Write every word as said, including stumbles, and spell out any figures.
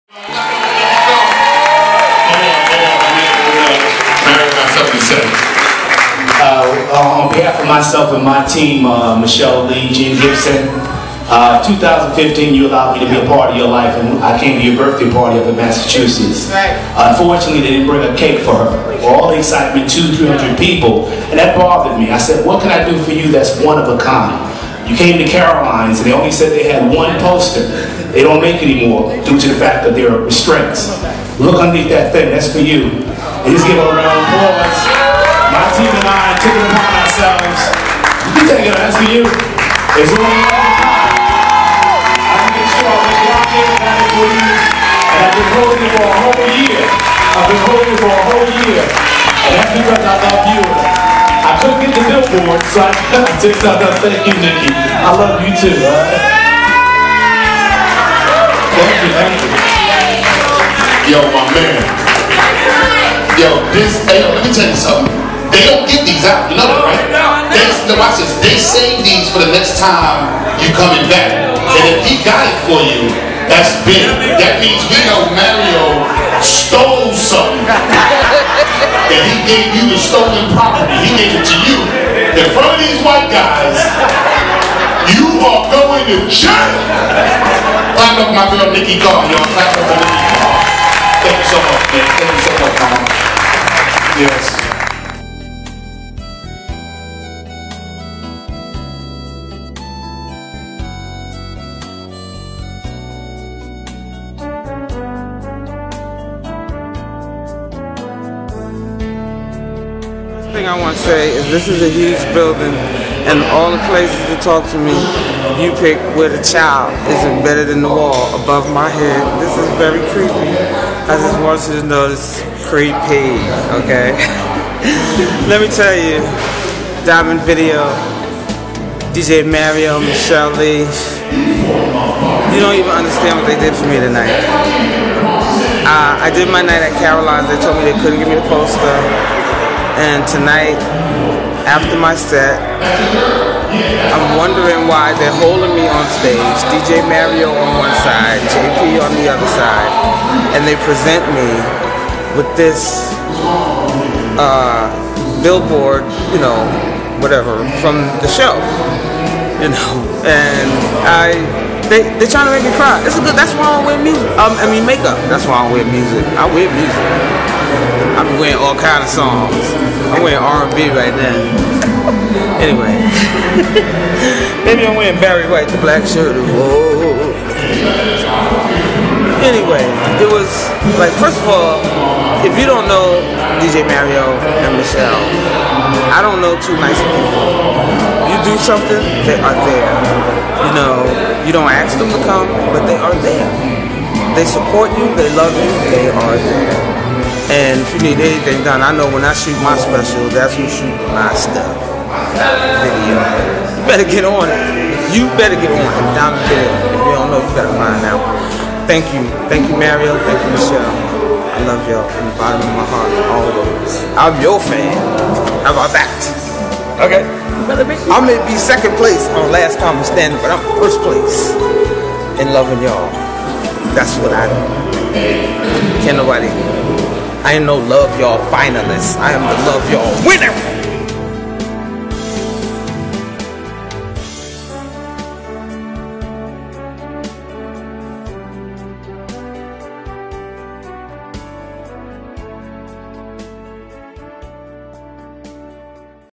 Uh, on behalf of myself and my team, uh, Michelle Lee, Gene Gibson, uh, two thousand fifteen, you allowed me to be a part of your life, and I came to your birthday party up in Massachusetts. Right. Unfortunately, they didn't bring a cake for her. All the excitement, two, three hundred people, and that bothered me. I said, what can I do for you that's one of a kind? You came to Caroline's, and they only said they had one poster. They don't make anymore due to the fact that there are restraints. Look underneath that thing, that's for you. And just give a round of applause. My team and I took it upon ourselves. You can take it, that's for you. It's only one time. I can make sure I was rocking and got it for you. And I've been holding it for a whole year. I've been holding it for a whole year. And that's because I love you. I couldn't get the billboard, so I took something. Thank you, Nikki. I love you too, all right? Thank you, thank you. Yo, my man. Yo, this, hey, let me tell you something. They don't give these out, you know that, right? They, no, watch this. They save these for the next time you coming back. And if he got it for you, that's big. That means we know Mario stole something. And he gave you the stolen property. He gave it to you. In front of these white guys, you are going to jail. Clap up my girl Nikki Carr, y'all. Clap up for Nikki Carr. Thank you so much, man. Thank you so much, mama. Yes. Thing I want to say is this is a huge building, and all the places to talk to me, you pick where the child is embedded in the wall above my head. This is very creepy. I just want you to know this is creepy, okay? Let me tell you, Diamond Video, D J Mario, Michelle Lee, you don't even understand what they did for me tonight. Uh, I did my night at Caroline's. They told me they couldn't give me the poster. And tonight, after my set, I'm wondering why they're holding me on stage, D J Mario on one side, J P on the other side, and they present me with this uh, billboard, you know, whatever, from the show, you know, and I, they, they're trying to make me cry. It's a good, that's why I don't wear music, um, I mean makeup, that's why I don't wear music. I wear music. I be wearing all kind of songs. I'm wearing R and B right now. Anyway. Maybe I'm wearing Barry White, the black shirt. Whoa. Anyway, it was like, first of all, if you don't know D J Mario and Michelle, I don't know two nice people. You do something, they are there. You know, you don't ask them to come, but they are there. They support you, they love you, they are there. And if you need anything done, I know when I shoot my special, that's who shoot my stuff. Video. You better get on it. You better get on it. Diamond Video. If you don't know, you better find out. Thank you. Thank you, Mario. Thank you, Michelle. I love y'all from the bottom of my heart, always. I'm your fan. How about that? Okay? I may be second place on Last Common Standing, but I'm first place in loving y'all. That's what I do. Can't nobody... I ain't no love y'all finalist. I am the love y'all winner.